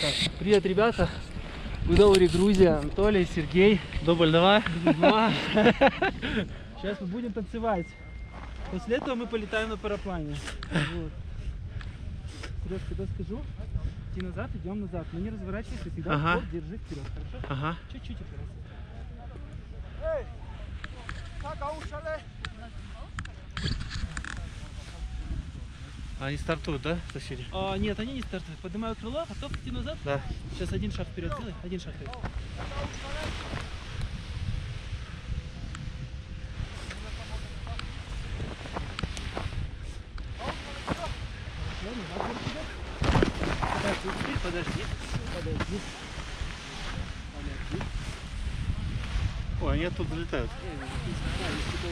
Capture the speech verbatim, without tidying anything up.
Так, привет, ребята. В Дауре, Грузия. Анатолий, Сергей. Дубль давай. Два. Сейчас мы будем танцевать. После этого мы полетаем на параплане. Вот. Сереж, когда скажу, идти назад, идем назад. Но не разворачивайся, всегда Ага. вот, держи вперед, хорошо? Ага. Чуть-чуть вперед. Они стартуют, да, соседи? А, нет, они не стартуют. Поднимаю крыло, готов идти назад? Да. Сейчас один шаг вперед сделай, один шаг вперед. Подожди, подожди, подожди. Ой, они оттуда залетают. Подожди.